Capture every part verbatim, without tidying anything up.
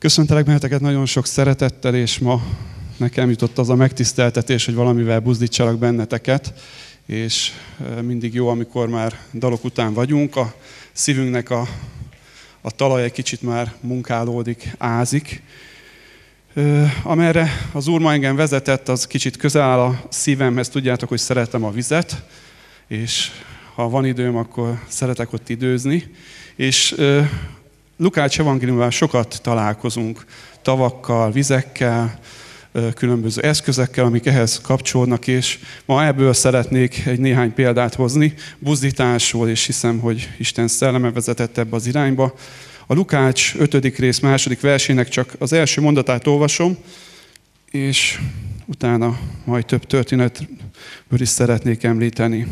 Köszöntelek benneteket nagyon sok szeretettel, és ma nekem jutott az a megtiszteltetés, hogy valamivel buzdítsalak benneteket, és mindig jó, amikor már dalok után vagyunk, a szívünknek a, a talaj egy kicsit már munkálódik, ázik. Amerre az Úr ma engem vezetett, az kicsit közel áll a szívemhez, tudjátok, hogy szeretem a vizet, és ha van időm, akkor szeretek ott időzni, és Lukács evangéliumban sokat találkozunk tavakkal, vizekkel, különböző eszközekkel, amik ehhez kapcsolódnak, és ma ebből szeretnék egy néhány példát hozni, buzdításról, és hiszem, hogy Isten szelleme vezetett ebbe az irányba. A Lukács ötödik rész második versének csak az első mondatát olvasom, és utána majd több történetből is szeretnék említeni.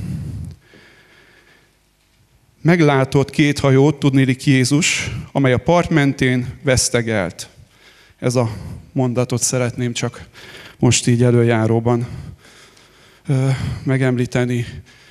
Meglátott két hajót, tudnélik Jézus, amely a part mentén vesztegelt. Ez a mondatot szeretném csak most így előjáróban ö, megemlíteni.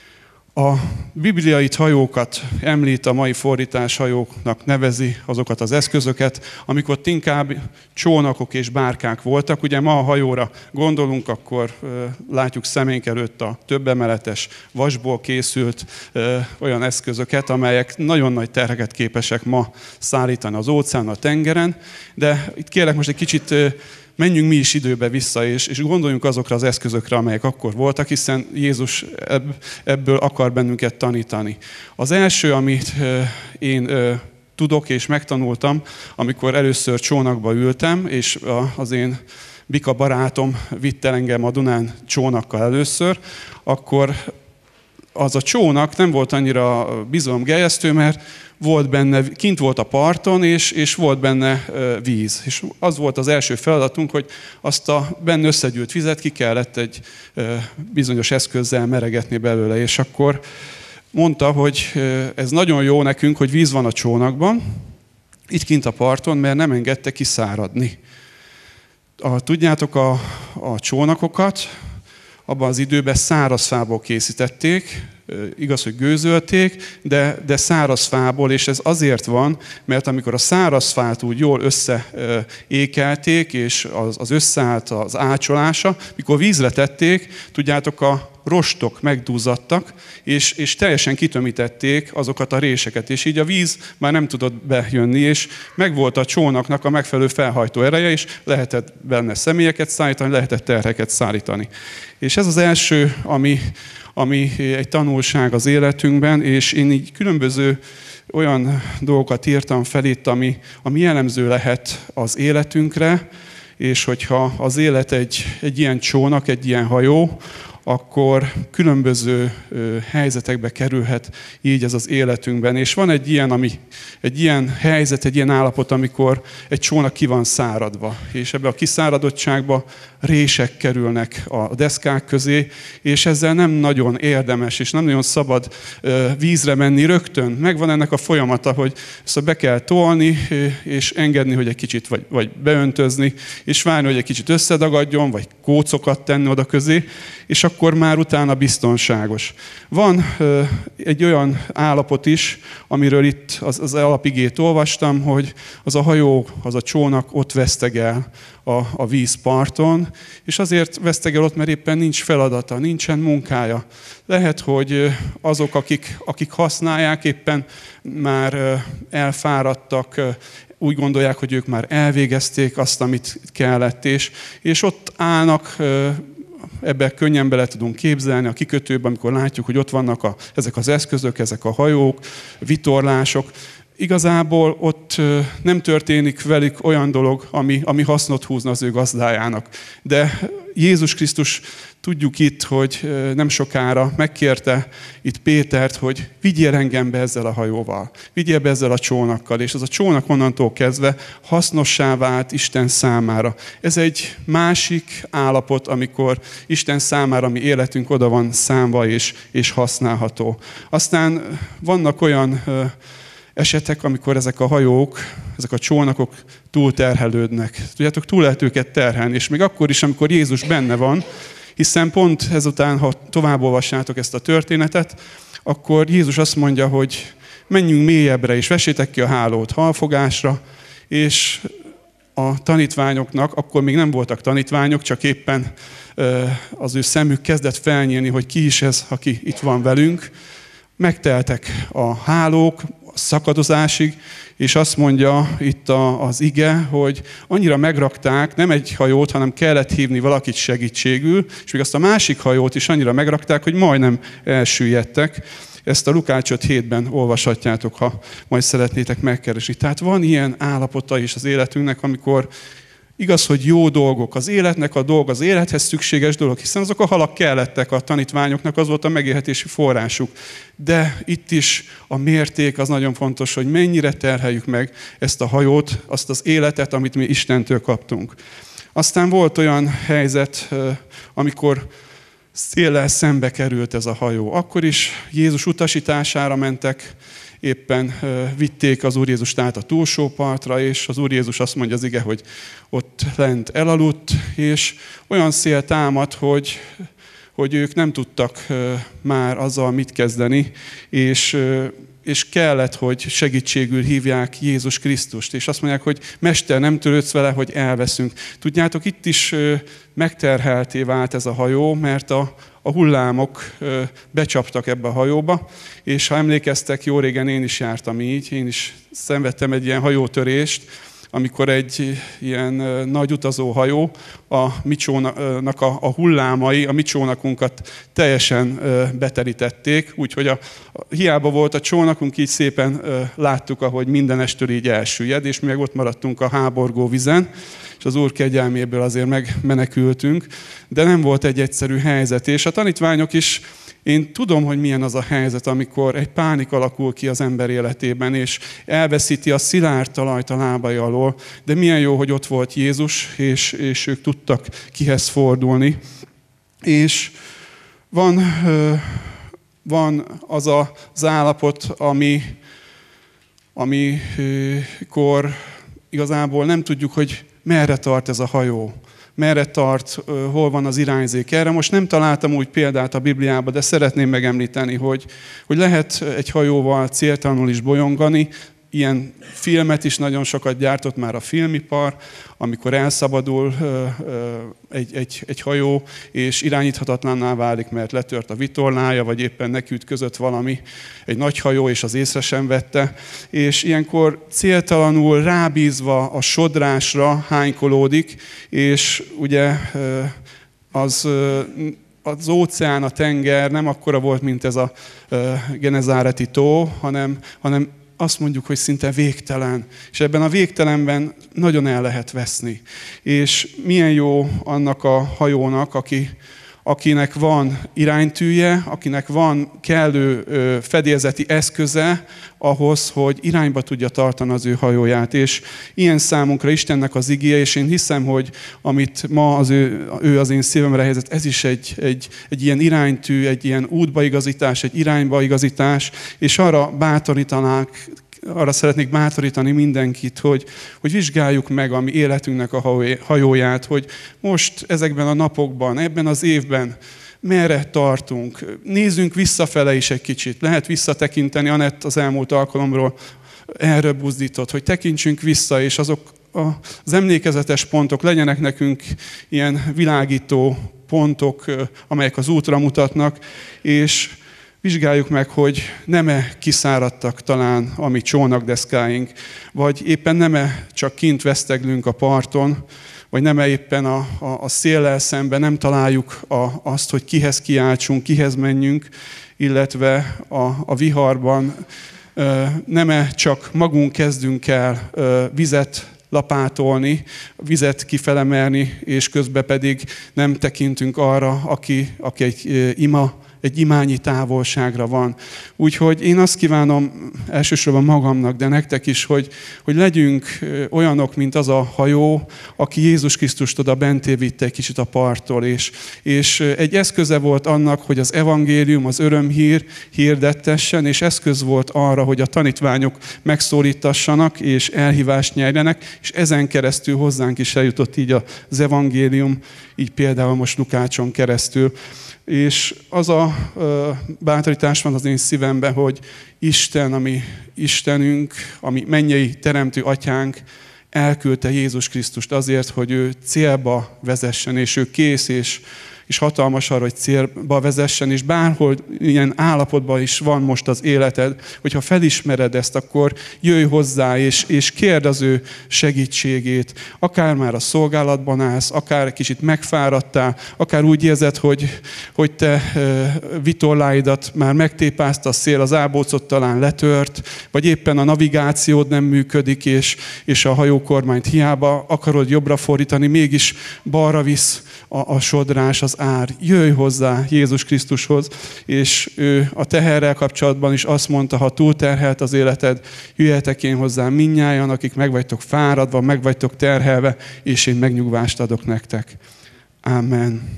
A bibliai hajókat említ, a mai fordítás hajóknak nevezi azokat az eszközöket, amik ott inkább csónakok és bárkák voltak. Ugye ma a hajóra gondolunk, akkor ö, látjuk szeménk előtt a több emeletes, vasból készült ö, olyan eszközöket, amelyek nagyon nagy terheket képesek ma szállítani az óceán, a tengeren. De itt kérlek most egy kicsit ö, menjünk mi is időbe vissza, és, és gondoljunk azokra az eszközökre, amelyek akkor voltak, hiszen Jézus ebb, ebből akar bennünket tanítani. Az első, amit ö, én ö, tudok és megtanultam, amikor először csónakba ültem, és a, az én Bika barátom vitt el engem a Dunán csónakkal először, akkor az a csónak nem volt annyira bizalomgerjesztő, mert volt benne, kint volt a parton, és, és volt benne víz. És az volt az első feladatunk, hogy azt a benne összegyűlt vizet ki kellett egy bizonyos eszközzel meregetni belőle. És akkor mondta, hogy ez nagyon jó nekünk, hogy víz van a csónakban, itt kint a parton, mert nem engedte kiszáradni. A, tudjátok, a, a csónakokat abban az időben száraz fából készítették, igaz, hogy gőzölték, de, de száraz fából, és ez azért van, mert amikor a száraz fát úgy jól összeékelték, és az, az összeállt az ácsolása, mikor vízre tették, tudjátok, a rostok megduzzadtak, és, és teljesen kitömítették azokat a réseket, és így a víz már nem tudott bejönni, és megvolt a csónaknak a megfelelő felhajtó ereje, és lehetett benne személyeket szállítani, lehetett terheket szállítani. És ez az első, ami, ami egy tanulság az életünkben, és én így különböző olyan dolgokat írtam fel itt, ami, ami jellemző lehet az életünkre, és hogyha az élet egy, egy ilyen csónak, egy ilyen hajó, akkor különböző ö, helyzetekbe kerülhet így ez az életünkben. És van egy ilyen, ami, egy ilyen helyzet, egy ilyen állapot, amikor egy csónak ki van száradva. És ebbe a kiszáradottságba rések kerülnek a deszkák közé, és ezzel nem nagyon érdemes, és nem nagyon szabad ö, vízre menni rögtön. Megvan ennek a folyamata, hogy ezt be kell tolni, és engedni, hogy egy kicsit, vagy, vagy beöntözni, és várni, hogy egy kicsit összedagadjon, vagy kócokat tenni oda közé, és akkor már utána biztonságos. Van ö, egy olyan állapot is, amiről itt az, az alapigét olvastam, hogy az a hajó, az a csónak ott vesztegel a, a vízparton, és azért vesztegel ott, mert éppen nincs feladata, nincsen munkája. Lehet, hogy azok, akik, akik használják, éppen már elfáradtak, úgy gondolják, hogy ők már elvégezték azt, amit kellett, és, és ott állnak. Ebbe könnyen bele tudunk képzelni a kikötőben, amikor látjuk, hogy ott vannak a, ezek az eszközök, ezek a hajók, vitorlások. Igazából ott nem történik velük olyan dolog, ami, ami hasznot húzna az ő gazdájának. De Jézus Krisztus, tudjuk itt, hogy nem sokára megkérte itt Pétert, hogy vigyél engem be ezzel a hajóval, vigyél be ezzel a csónakkal, és az a csónak onnantól kezdve hasznossá vált Isten számára. Ez egy másik állapot, amikor Isten számára mi életünk oda van számva és, és használható. Aztán vannak olyan esetek, amikor ezek a hajók, ezek a csónakok túlterhelődnek. Tudjátok, túl lehet őket terhelni, és még akkor is, amikor Jézus benne van, hiszen pont ezután, ha tovább olvassátok ezt a történetet, akkor Jézus azt mondja, hogy menjünk mélyebbre, és vessétek ki a hálót halfogásra, és a tanítványoknak, akkor még nem voltak tanítványok, csak éppen az ő szemük kezdett felnyílni, hogy ki is ez, aki itt van velünk. Megteltek a hálók, a szakadozásig, és azt mondja itt az ige, hogy annyira megrakták, nem egy hajót, hanem kellett hívni valakit segítségül, és még azt a másik hajót is annyira megrakták, hogy majdnem elsüllyedtek. Ezt a Lukács öt hétben olvashatjátok, ha majd szeretnétek megkeresni. Tehát van ilyen állapota is az életünknek, amikor igaz, hogy jó dolgok az életnek, a dolg az élethez szükséges dolog, hiszen azok a halak kellettek a tanítványoknak, az volt a megélhetési forrásuk. De itt is a mérték az nagyon fontos, hogy mennyire terheljük meg ezt a hajót, azt az életet, amit mi Istentől kaptunk. Aztán volt olyan helyzet, amikor széllel szembe került ez a hajó. Akkor is Jézus utasítására mentek, éppen vitték az Úr Jézust át a túlsó partra, és az Úr Jézus azt mondja az ige, hogy ott lent elaludt, és olyan szél támad, hogy, hogy ők nem tudtak már azzal mit kezdeni, és, és kellett, hogy segítségül hívják Jézus Krisztust. És azt mondják, hogy Mester, nem törődsz vele, hogy elveszünk. Tudjátok, itt is megterhelté vált ez a hajó, mert a, a hullámok becsaptak ebbe a hajóba, és ha emlékeztek, jó régen én is jártam így, én is szenvedtem egy ilyen hajótörést, amikor egy ilyen nagy utazóhajó, a mi csónaknak a, a hullámai, a mi csónakunkat teljesen beterítették, úgyhogy a, a, hiába volt a csónakunk, így szépen láttuk, ahogy mindenestől így elsüllyed, és mi meg ott maradtunk a háborgó vizen, és az Úr kegyelméből azért megmenekültünk, de nem volt egy egyszerű helyzet, és a tanítványok is, én tudom, hogy milyen az a helyzet, amikor egy pánik alakul ki az ember életében, és elveszíti a szilárd talajt a lábai alól, de milyen jó, hogy ott volt Jézus, és, és ők tudtak kihez fordulni. És van, van az az állapot, ami, amikor igazából nem tudjuk, hogy merre tart ez a hajó. Merre tart, hol van az irányzék. Erre most nem találtam úgy példát a Bibliában, de szeretném megemlíteni, hogy, hogy lehet egy hajóval céltalanul is bolyongani. Ilyen filmet is nagyon sokat gyártott már a filmipar, amikor elszabadul egy, egy, egy hajó, és irányíthatatlanná válik, mert letört a vitorlája, vagy éppen nekiütközött valami, egy nagy hajó, és az észre sem vette. És ilyenkor céltalanul rábízva a sodrásra hánykolódik, és ugye az... az óceán, a tenger nem akkora volt, mint ez a genezáreti tó, hanem, hanem azt mondjuk, hogy szinte végtelen. És ebben a végtelenben nagyon el lehet veszni. És milyen jó annak a hajónak, aki, akinek van iránytűje, akinek van kellő fedélzeti eszköze ahhoz, hogy irányba tudja tartani az ő hajóját. És ilyen számunkra Istennek az igéje, és én hiszem, hogy amit ma az ő, ő az én szívemre helyezett, ez is egy, egy, egy ilyen iránytű, egy ilyen útbaigazítás, egy iránybaigazítás, és arra bátorítanák, arra szeretnék bátorítani mindenkit, hogy, hogy vizsgáljuk meg a mi életünknek a hajóját, hogy most ezekben a napokban, ebben az évben merre tartunk. Nézzünk visszafele is egy kicsit. Lehet visszatekinteni, Anett az elmúlt alkalomról erről buzdított, hogy tekintsünk vissza, és azok az emlékezetes pontok legyenek nekünk ilyen világító pontok, amelyek az útra mutatnak, és vizsgáljuk meg, hogy nem-e kiszáradtak talán a mi csónakdeszkáink, vagy éppen nem-e csak kint veszteglünk a parton, vagy nem-e éppen a, a, a széllel szemben nem találjuk a, azt, hogy kihez kiáltsunk, kihez menjünk, illetve a, a viharban nem-e csak magunk kezdünk el vizet lapátolni, vizet kifelemelni, és közben pedig nem tekintünk arra, aki, aki egy ima, egy imányi távolságra van. Úgyhogy én azt kívánom elsősorban magamnak, de nektek is, hogy, hogy legyünk olyanok, mint az a hajó, aki Jézus Krisztust oda benté vitte egy kicsit a parttól, és, és egy eszköze volt annak, hogy az evangélium, az örömhír hirdettessen, és eszköz volt arra, hogy a tanítványok megszólítassanak, és elhívást nyerjenek, és ezen keresztül hozzánk is eljutott így az evangélium, így például most Lukácson keresztül. És az a ö, bátorítás van az én szívemben, hogy Isten, ami Istenünk, ami mennyei teremtő atyánk, elküldte Jézus Krisztust azért, hogy ő célba vezessen, és ő kész, és, és hatalmas arra, hogy célba vezessen, és bárhol ilyen állapotban is van most az életed, hogyha felismered ezt, akkor jöjj hozzá, és, és kérd az ő segítségét. Akár már a szolgálatban állsz, akár egy kicsit megfáradtál, akár úgy érzed, hogy, hogy te vitorláidat már megtépázta a szél, az ábócot talán letört, vagy éppen a navigációd nem működik, és, és a hajókormányt hiába akarod jobbra fordítani, mégis balra visz a, a sodrás, az ár. Jöjj hozzá Jézus Krisztushoz, és ő a teherrel kapcsolatban is azt mondta, ha túlterhelt az életed, jöjjetek én hozzám mindnyájan, akik meg vagytok fáradva, meg vagytok terhelve, és én megnyugvást adok nektek. Amen.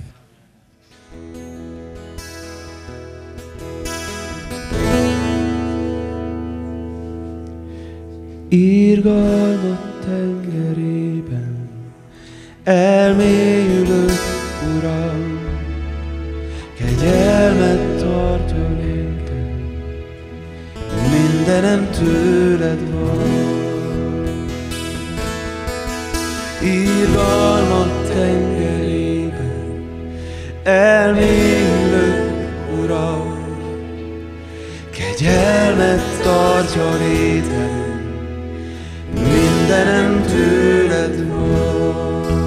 Irgalmat tengerében elmélyülök, Uram, kegyelmet tartja nékem, mindenem tőled van. Irgalmat tengerében elmélyülök, Uram, kegyelmet tartja nékem, mindenem tőled van.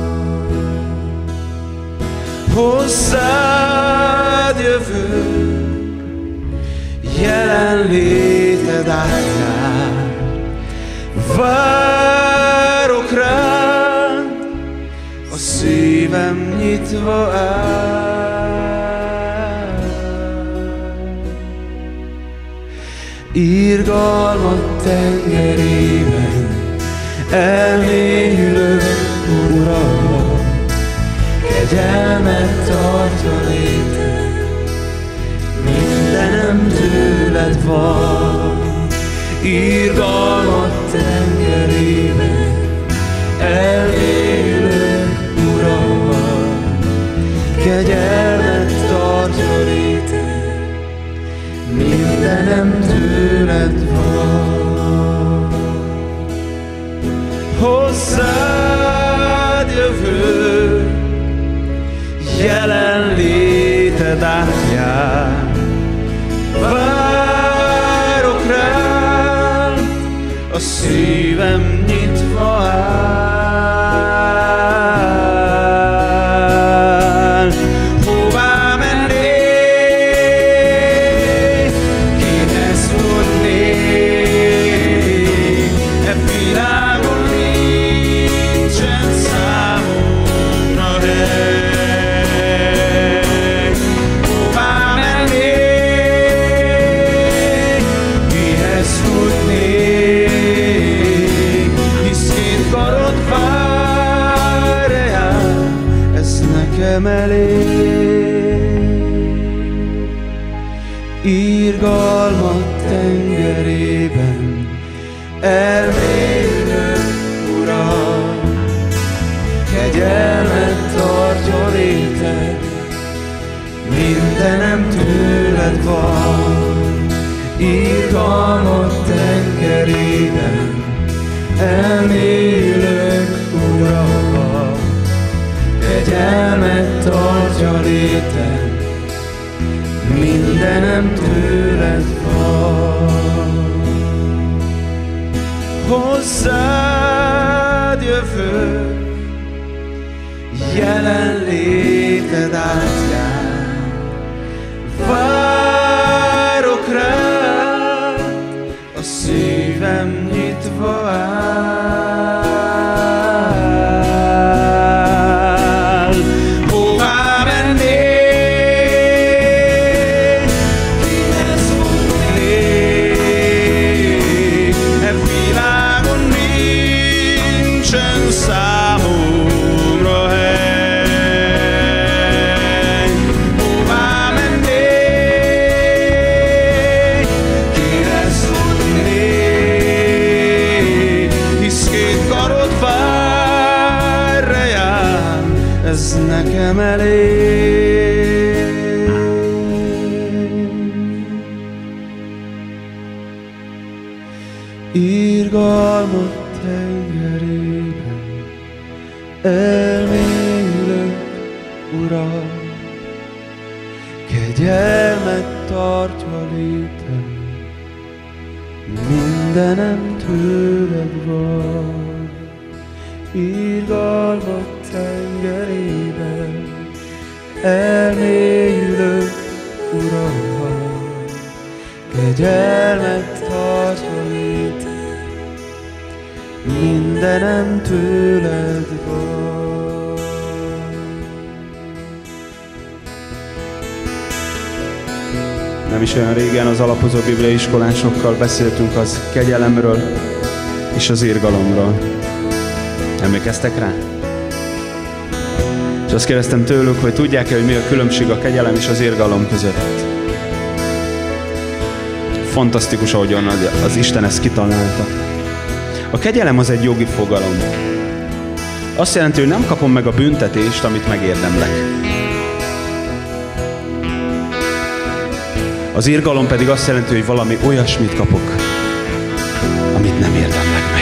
Hozzád jövök, jelenléted átjár, várok rád, a szívem nyitva áll. Irgalmat tengerében elmélyülök, Uram, kegyelmet tartja létem, mindenem tőled van. Irgalmat tengerében elmélyülök, Uram, kegyelmet tartja létem, mindenem tőled van. Hozzád jövök, jelenléted átjár, várok rád, a szívem nyitva áll. Hová mennék, kihez futnék, e világon nincsen számomra hely. Irgalmat tengerében elmélyülök, Uram, kegyelmet tartja léted, mindenem tőled van. Irgalmat tengerében elmélyülök, Uram, kegyelmet tartja léted, mindenem tőled van. Hozzád jövök, jelenléted átjár, várok rád, a szívem nyitva áll. Hová mennék, kihez futnék, e világon nincsen számomra hely. Hová mennék, kihez futnék, hisz két karod vár rám, ez nekem elég. Irgalmat tengerében elmélyülök, Uram, kegyelmet tartva létem, mindenem tőled van, irgalmak tengerében, elmélyülök, Uram, kegyelmet tartva létem, mindenem tőled van. Nem is olyan régen az alapozó bibliai iskolásokkal beszéltünk az kegyelemről és az irgalomról. Emlékeztek rá? És azt kérdeztem tőlük, hogy tudják-e, hogy mi a különbség a kegyelem és az irgalom között. Fantasztikus, ahogyan az Isten ezt kitalálta. A kegyelem az egy jogi fogalom. Azt jelenti, hogy nem kapom meg a büntetést, amit megérdemlek. Az irgalom pedig azt jelenti, hogy valami olyasmit kapok, amit nem érdemlek meg.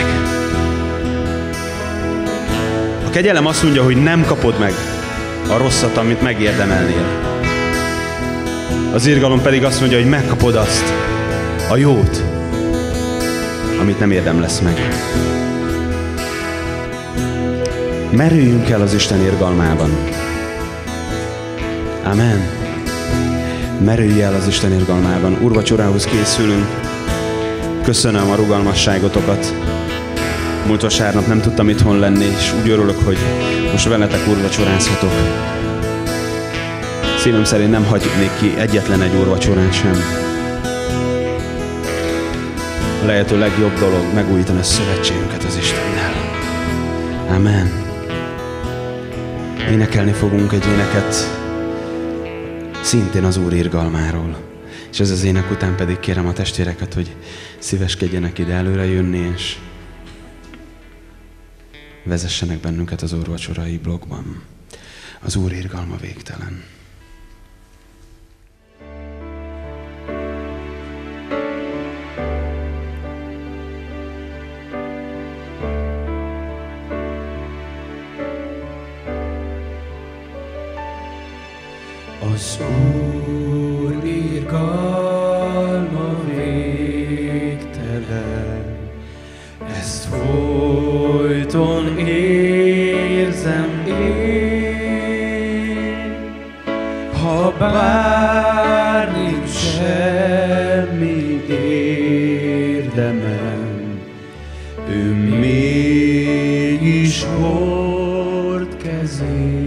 A kegyelem azt mondja, hogy nem kapod meg a rosszat, amit megérdemelnél. Az irgalom pedig azt mondja, hogy megkapod azt, a jót, amit nem érdemlesz meg. Merüljünk el az Isten irgalmában. Amen. Merülj el az Isten irgalmában. Úrvacsorához készülünk. Köszönöm a rugalmasságotokat. Múlt vasárnap nem tudtam itthon lenni, és úgy örülök, hogy most veletek úrvacsorázhatok. Szívem szerint nem hagynék ki egyetlen egy úrvacsorán sem. A lehető legjobb dolog megújítani a szövetségünket az Istennel. Amen. Énekelni fogunk egy éneket szintén az Úr irgalmáról. És ez az ének után pedig kérem a testvéreket, hogy szíveskedjenek ide előre jönni, és vezessenek bennünket az úrvacsorai blogban. Az Úr irgalma végtelen. Az Úr irgalma végtelen, ezt folyton érzem én. Ha bár nincs semmi érdemem, ő mégis hord kezén.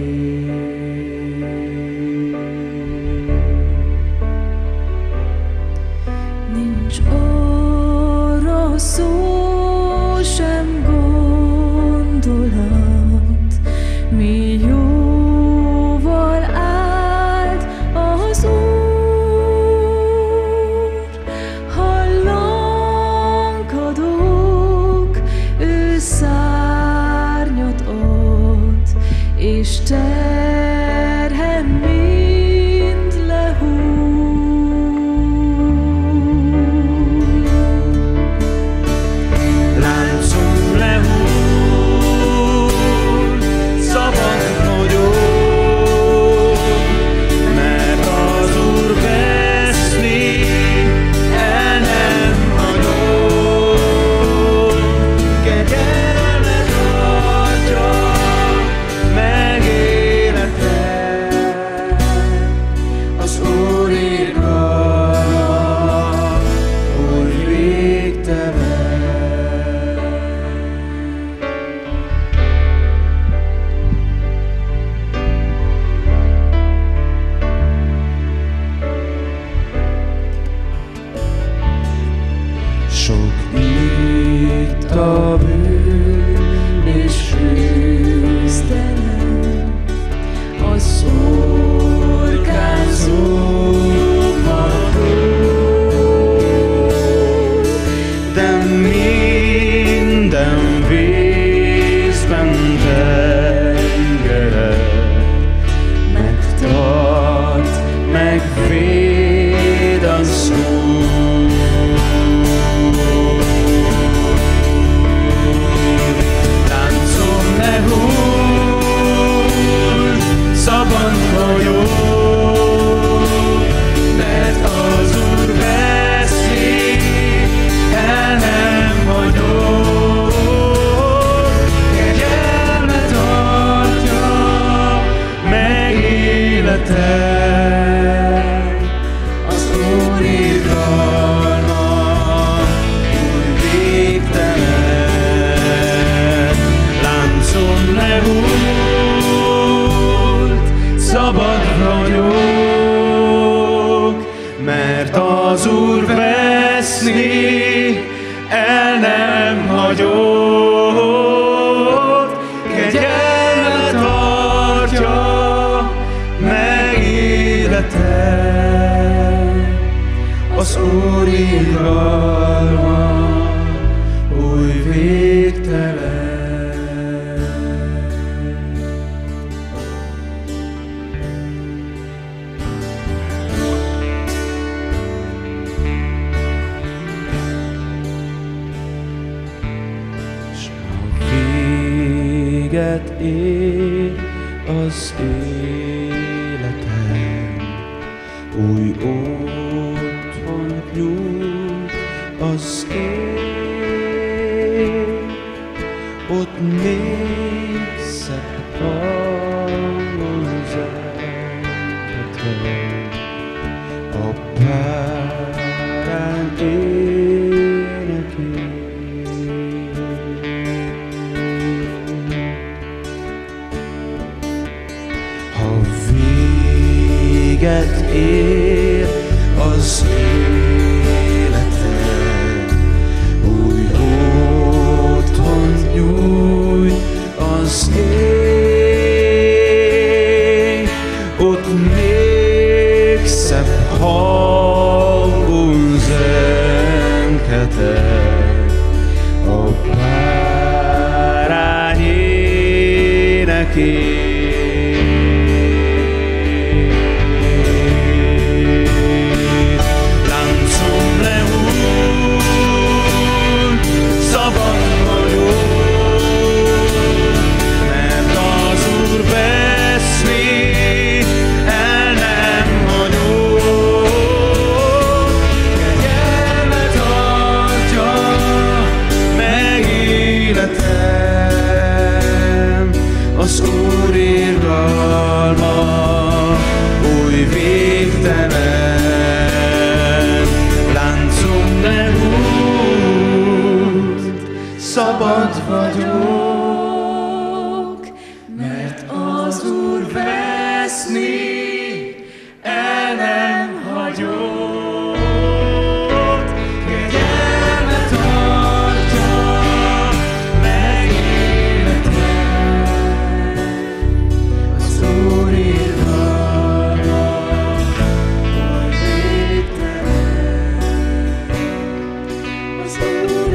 Szó sem gondolat, mi jóval állt az Úr. Hallankadok, ő szárnyat ad, és terhem mind lehúz. Úr veszni, el nem hagyott, kegyelme tartja meg életem. Az Úr irgalma oly végtelen. Véget ér az életem, új otthon nyújt az ég, ott még szebb hangon zenghetem, a bárány énekét. Véget ér az életem, új otthon nyújt az ég, ott még szebb hangon zenghetem, a bárány énekét. Szabad vagyok, mert az Úr veszni el nem hagyott, kegyelme tartja meg életem. Az Úr irgalma oly végtelen, az Úr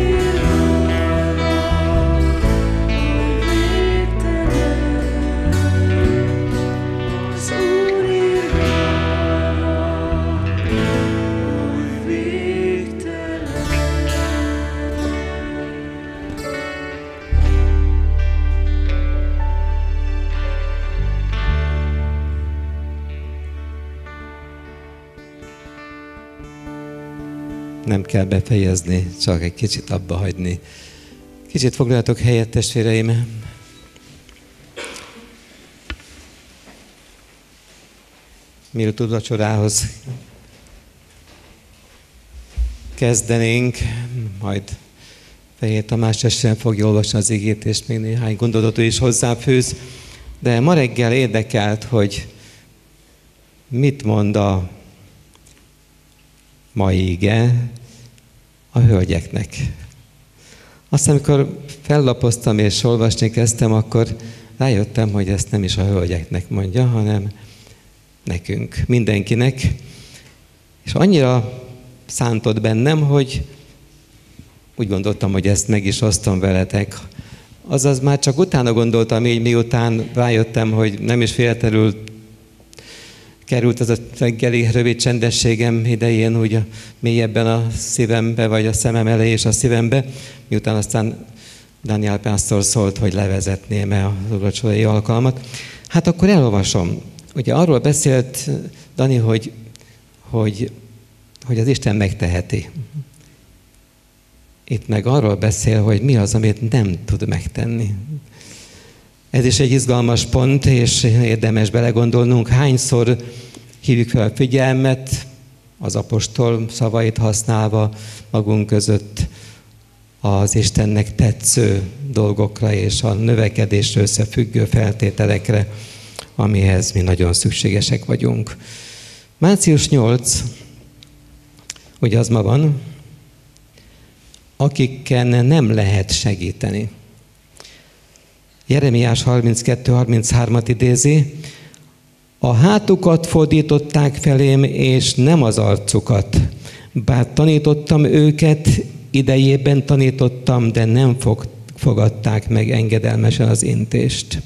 nem kell befejezni, csak egy kicsit abba hagyni. Kicsit foglaljatok helyet, testvéreim. Mielőtt úrvacsorához kezdenénk, majd Fehér Tamás testvérem fogja olvasni az igét, és még néhány gondolatot is hozzáfűz. De ma reggel érdekelt, hogy mit mond a mai ige a hölgyeknek. Aztán, amikor fellapoztam és olvasni kezdtem, akkor rájöttem, hogy ezt nem is a hölgyeknek mondja, hanem nekünk, mindenkinek. És annyira szántott bennem, hogy úgy gondoltam, hogy ezt meg is osztom veletek. Azaz már csak utána gondoltam így, miután rájöttem, hogy nem is véletlenül került az a reggeli rövid csendességem idején úgy a mélyebben a szívembe, vagy a szemem elé és a szívembe, miután aztán Dániel pásztor szólt, hogy levezetném-e az úrvacsorai alkalmat. Hát akkor elolvasom. Ugye arról beszélt Dani, hogy, hogy, hogy az Isten megteheti. Itt meg arról beszél, hogy mi az, amit nem tud megtenni. Ez is egy izgalmas pont, és érdemes belegondolnunk, hányszor hívjuk fel a figyelmet, az apostol szavait használva magunk között az Istennek tetsző dolgokra és a növekedésre összefüggő feltételekre, amihez mi nagyon szükségesek vagyunk. március nyolcadika Ugye az ma van, akiken nem lehet segíteni. Jeremiás harminckettő harminchárom idézi, a hátukat fordították felém, és nem az arcukat. Bár tanítottam őket, idejében tanítottam, de nem fog, fogadták meg engedelmesen az intést.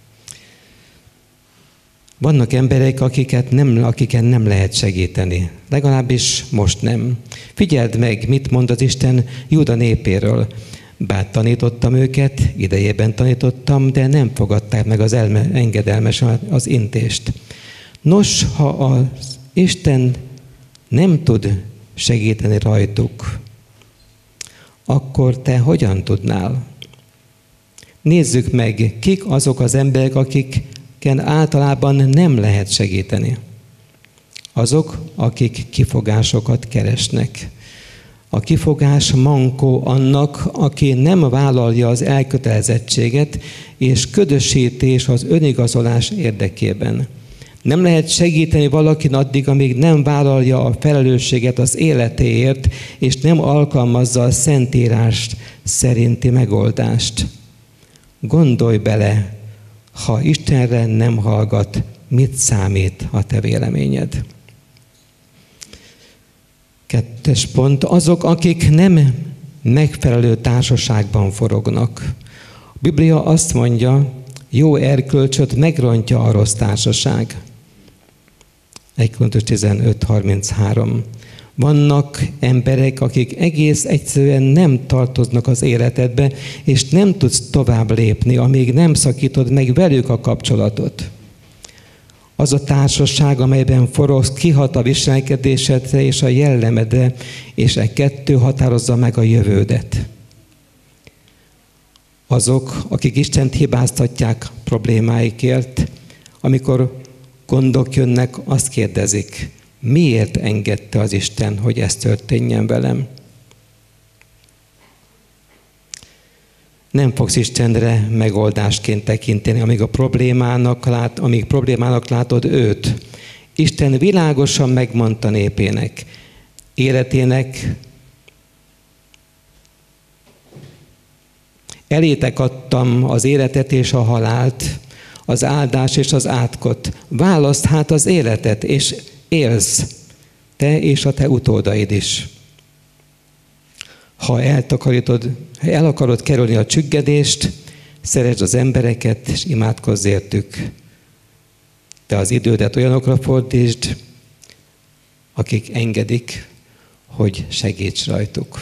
Vannak emberek, akiket nem, akiken nem lehet segíteni. Legalábbis most nem. Figyeld meg, mit mond az Isten Júda népéről. Bár tanítottam őket, idejében tanítottam, de nem fogadták meg az elme, engedelmesen az intést. Nos, ha az Isten nem tud segíteni rajtuk, akkor te hogyan tudnál? Nézzük meg, kik azok az emberek, akiken általában nem lehet segíteni. Azok, akik kifogásokat keresnek. A kifogás mankó annak, aki nem vállalja az elkötelezettséget és ködösítés az önigazolás érdekében. Nem lehet segíteni valakin addig, amíg nem vállalja a felelősséget az életéért, és nem alkalmazza a Szentírás szerinti megoldást. Gondolj bele, ha Istenre nem hallgat, mit számít a te véleményed? Kettes pont, azok, akik nem megfelelő társaságban forognak. A Biblia azt mondja, jó erkölcsöt megrontja a rossz társaság. egy Korintus tizenöt harminchárom. Vannak emberek, akik egész egyszerűen nem tartoznak az életedbe, és nem tudsz tovább lépni, amíg nem szakítod meg velük a kapcsolatot. Az a társaság, amelyben forogsz, kihat a viselkedésedre és a jellemedre, és e kettő határozza meg a jövődet. Azok, akik Istent hibáztatják problémáikért, amikor gondok jönnek, azt kérdezik, miért engedte az Isten, hogy ez történjen velem? Nem fogsz Istenre megoldásként tekinteni, amíg a problémának, lát, amíg problémának látod őt. Isten világosan megmondta népének, életének elétek adtam az életet és a halált, az áldás és az átkot. Válaszd hát az életet, és élsz, te és a te utódaid is. Ha eltakarítod, ha el akarod kerülni a csüggedést, szeresd az embereket, és imádkozz értük. De az idődet olyanokra fordítsd, akik engedik, hogy segíts rajtuk.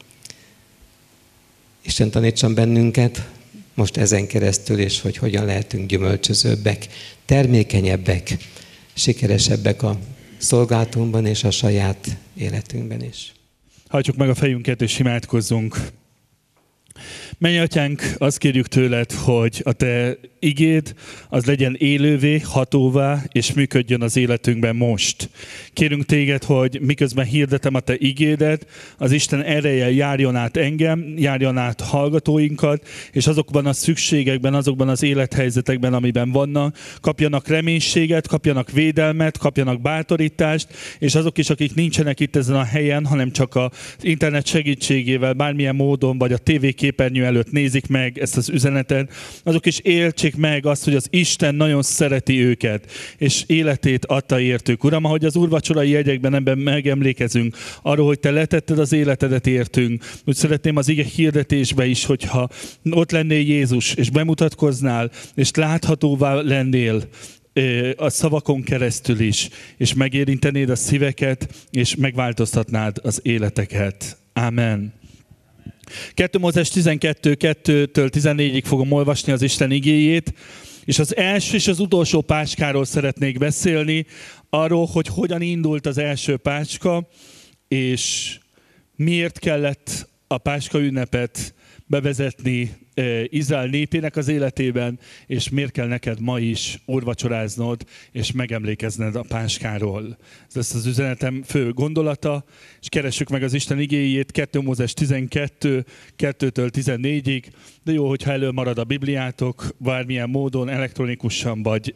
Isten tanítson bennünket, most ezen keresztül is, hogy hogyan lehetünk gyümölcsözőbbek, termékenyebbek, sikeresebbek a szolgálatunkban és a saját életünkben is. Hajtsuk meg a fejünket és imádkozzunk. Menj, Atyánk, azt kérjük tőled, hogy a te igéd az legyen élővé, hatóvá, és működjön az életünkben most. Kérünk téged, hogy miközben hirdetem a te igédet, az Isten ereje járjon át engem, járjon át hallgatóinkat, és azokban a szükségekben, azokban az élethelyzetekben, amiben vannak, kapjanak reménységet, kapjanak védelmet, kapjanak bátorítást, és azok is, akik nincsenek itt ezen a helyen, hanem csak az internet segítségével, bármilyen módon, vagy a tévéképernyő előtt nézik meg ezt az üzenetet, azok is éltsék meg azt, hogy az Isten nagyon szereti őket, és életét adta értük. Uram, ahogy az úrvacsorai jegyekben ebben megemlékezünk arról, hogy te letetted az életedet értünk, úgy szeretném az ige hirdetésbe is, hogyha ott lennél Jézus, és bemutatkoznál, és láthatóvá lennél a szavakon keresztül is, és megérintenéd a szíveket, és megváltoztatnád az életeket. Ámen. kettő Mózes tizenkettő kettőtől tizennégyig fogom olvasni az Isten igéjét, és az első és az utolsó pácskáról szeretnék beszélni, arról, hogy hogyan indult az első pácska, és miért kellett a pácska ünnepet bevezetni Izrael népének az életében, és miért kell neked ma is úrvacsoráznod, és megemlékezned a páskáról. Ez lesz az üzenetem fő gondolata, és keressük meg az Isten igéjét, kettő Mózes tizenkettő, kettőtől tizennégyig, de jó, hogyha elő marad a Bibliátok, bármilyen módon, elektronikusan vagy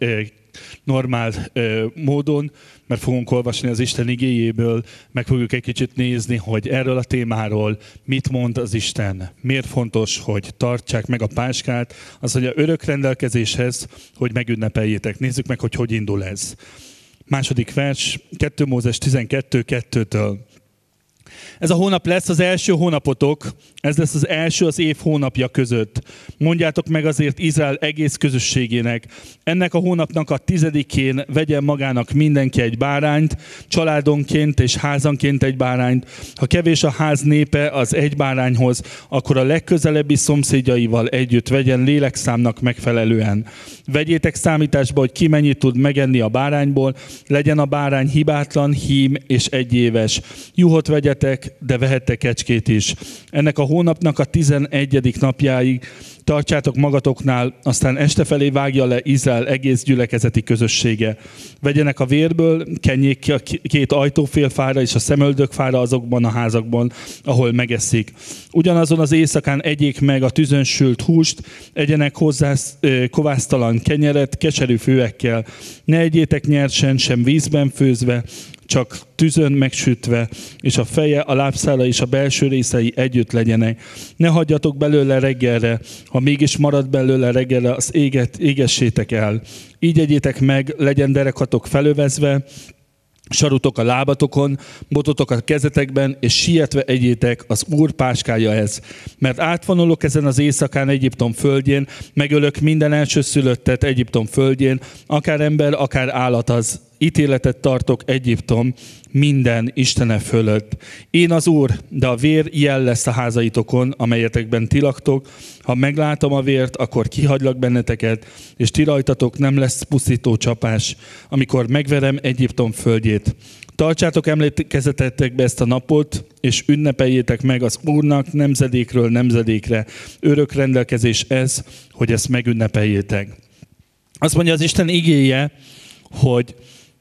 normál ö, módon, mert fogunk olvasni az Isten igéjéből, meg fogjuk egy kicsit nézni, hogy erről a témáról mit mond az Isten. Miért fontos, hogy tartsák meg a páskát, az, hogy a örök rendelkezéshez, hogy megünnepeljétek. Nézzük meg, hogy hogy indul ez. Második vers, kettő Mózes tizenkettő, kettőtől. Ez a hónap lesz az első hónapotok, ez lesz az első az év hónapja között. Mondjátok meg azért Izrael egész közösségének. Ennek a hónapnak a tizedikén vegyen magának mindenki egy bárányt, családonként és házanként egy bárányt. Ha kevés a ház népe az egy bárányhoz, akkor a legközelebbi szomszédjaival együtt vegyen lélekszámnak megfelelően. Vegyétek számításba, hogy ki mennyit tud megenni a bárányból, legyen a bárány hibátlan, hím és egyéves. Juhot vegyetek, de vehettek kecskét is. Ennek a hónapnak a tizenegyedik napjáig tartsátok magatoknál, aztán este felé vágja le Izrael egész gyülekezeti közössége. Vegyenek a vérből, kenjék ki a két ajtófélfára és a szemöldökfára azokban a házakban, ahol megeszik. Ugyanazon az éjszakán egyék meg a tüzön sült húst, egyenek hozzá kovásztalan kenyeret, keserű főekkel. Ne egyétek nyersen, sem vízben főzve, csak tüzön megsütve, és a feje, a lábszála és a belső részei együtt legyenek. Ne hagyjatok belőle reggelre, ha mégis marad belőle reggelre, az éget, égessétek el. Így egyétek meg, legyen derekatok felövezve, sarutok a lábatokon, bototok a kezetekben, és sietve egyétek, az Úr páskája ez. Mert átvonulok ezen az éjszakán Egyiptom földjén, megölök minden elsőszülöttet Egyiptom földjén, akár ember, akár állat az. Ítéletet tartok Egyiptom minden istene fölött. Én az Úr, de a vér jel lesz a házaitokon, amelyetekben ti laktok. Ha meglátom a vért, akkor kihagylak benneteket, és ti rajtatok nem lesz pusztító csapás, amikor megverem Egyiptom földjét. Tartsátok emlékezetetekbe ezt a napot, és ünnepeljétek meg az Úrnak nemzedékről nemzedékre. Örök rendelkezés ez, hogy ezt megünnepeljétek. Azt mondja az Isten igéje, hogy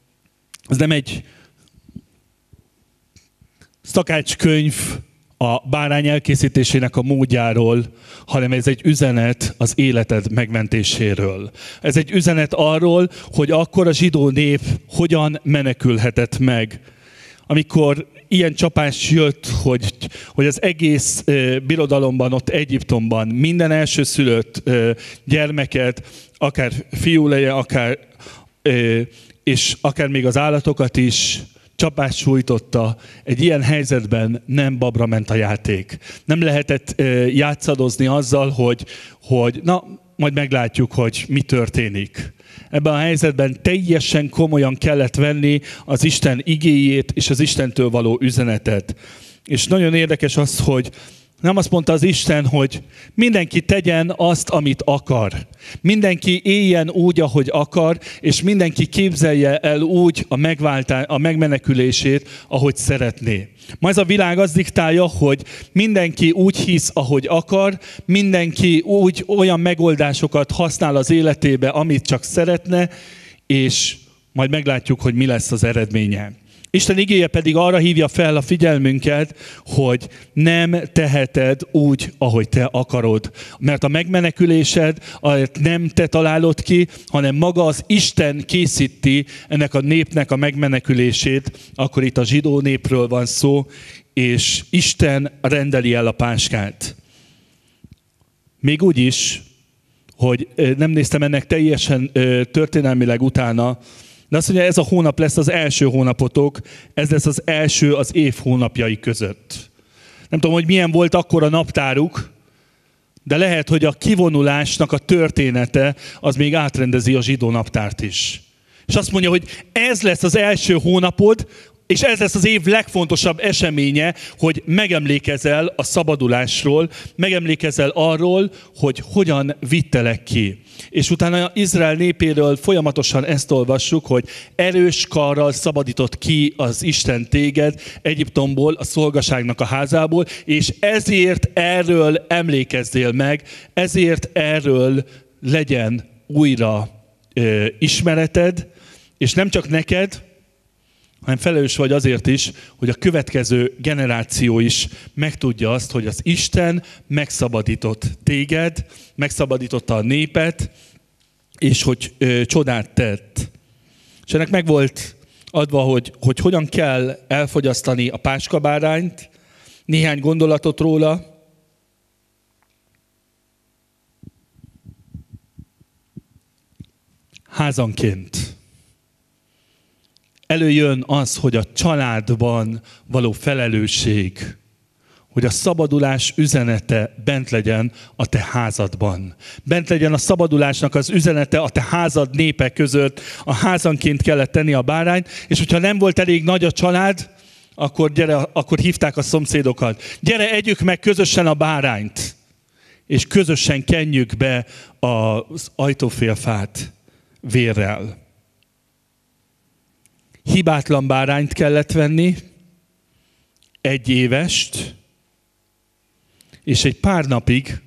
ez nem egy szakácskönyv a bárány elkészítésének a módjáról, hanem ez egy üzenet az életed megmentéséről. Ez egy üzenet arról, hogy akkor a zsidó nép hogyan menekülhetett meg. Amikor ilyen csapás jött, hogy, hogy az egész uh, birodalomban, ott Egyiptomban minden elsőszülött uh, gyermeket, akár fiú legyen, akár uh, és akár még az állatokat is csapás sújtotta, egy ilyen helyzetben nem babra ment a játék. Nem lehetett uh, játszadozni azzal, hogy, hogy na, majd meglátjuk, hogy mi történik. Ebben a helyzetben teljesen komolyan kellett venni az Isten igéjét és az Istentől való üzenetet. És nagyon érdekes az, hogy nem azt mondta az Isten, hogy mindenki tegyen azt, amit akar. Mindenki éljen úgy, ahogy akar, és mindenki képzelje el úgy a, megváltá- a megmenekülését, ahogy szeretné. Ma ez a világ azt diktálja, hogy mindenki úgy hisz, ahogy akar, mindenki úgy olyan megoldásokat használ az életébe, amit csak szeretne, és majd meglátjuk, hogy mi lesz az eredménye. Isten igéje pedig arra hívja fel a figyelmünket, hogy nem teheted úgy, ahogy te akarod. Mert a megmenekülésed nem te találod ki, hanem maga az Isten készíti ennek a népnek a megmenekülését. Akkor itt a zsidó népről van szó, és Isten rendeli el a páskát. Még úgy is, hogy nem néztem ennek teljesen történelmileg utána, de azt mondja, ez a hónap lesz az első hónapotok, ez lesz az első az év hónapjai között. Nem tudom, hogy milyen volt akkor a naptáruk, de lehet, hogy a kivonulásnak a története az még átrendezi a zsidó naptárt is. És azt mondja, hogy ez lesz az első hónapod, És ez lesz az év legfontosabb eseménye, hogy megemlékezel a szabadulásról, megemlékezel arról, hogy hogyan vittelek ki. És utána Izrael népéről folyamatosan ezt olvassuk, hogy erős karral szabadított ki az Isten téged Egyiptomból, a szolgaságnak a házából, és ezért erről emlékezzél meg, ezért erről legyen újra ö, ismereted, és nem csak neked, hanem felelős vagy azért is, hogy a következő generáció is megtudja azt, hogy az Isten megszabadított téged, megszabadította a népet, és hogy ö, csodát tett. És ennek meg volt adva, hogy, hogy hogyan kell elfogyasztani a páskabárányt, néhány gondolatot róla. Házanként. Előjön az, hogy a családban való felelősség, hogy a szabadulás üzenete bent legyen a te házadban. Bent legyen a szabadulásnak az üzenete a te házad népe között. A házanként kellett tenni a bárányt, és hogyha nem volt elég nagy a család, akkor, gyere, akkor hívták a szomszédokat. Gyere, együk meg közösen a bárányt, és közösen kenjük be az ajtófélfát vérrel. Hibátlan bárányt kellett venni, egy évest, és egy pár napig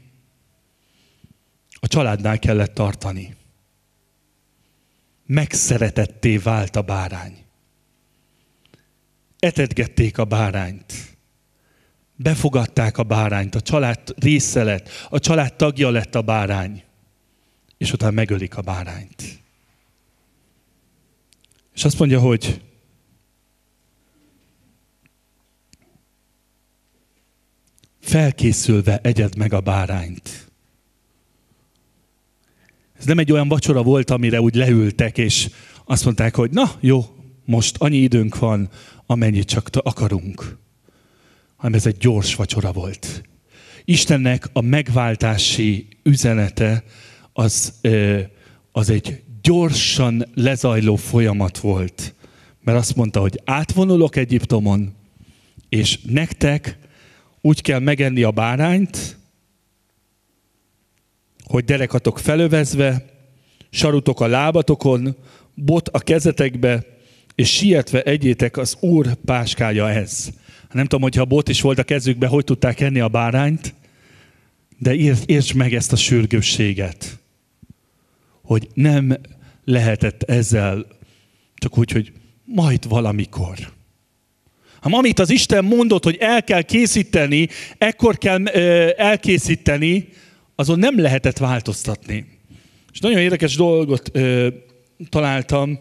a családnál kellett tartani. Megszeretetté vált a bárány. Etetgették a bárányt. Befogadták a bárányt, a család része lett, a család tagja lett a bárány. És utána megölik a bárányt. És azt mondja, hogy felkészülve egyed meg a bárányt. Ez nem egy olyan vacsora volt, amire úgy leültek, és azt mondták, hogy na jó, most annyi időnk van, amennyit csak akarunk. Hanem ez egy gyors vacsora volt. Istennek a megváltási üzenete az, az egy gyorsan lezajló folyamat volt. Mert azt mondta, hogy átvonulok Egyiptomon, és nektek úgy kell megenni a bárányt, hogy derekatok felövezve, sarutok a lábatokon, bot a kezetekbe, és sietve egyétek, az Úr páskája ez. Nem tudom, hogyha bot is volt a kezükbe, hogy tudták enni a bárányt, de értsd meg ezt a sürgősséget, hogy nem lehetett ezzel csak úgy, hogy majd valamikor. Hanem amit az Isten mondott, hogy el kell készíteni, ekkor kell ö, elkészíteni, azon nem lehetett változtatni. És nagyon érdekes dolgot ö, találtam,